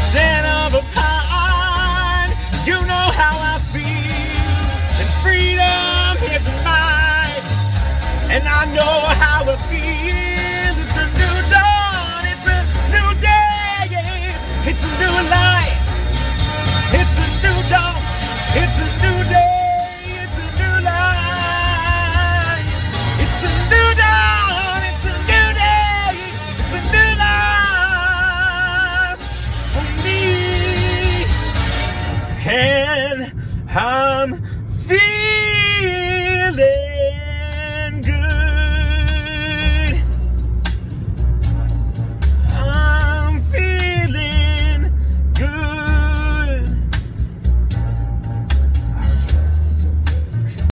Son of a pine, you know how I feel, and freedom is mine, and I know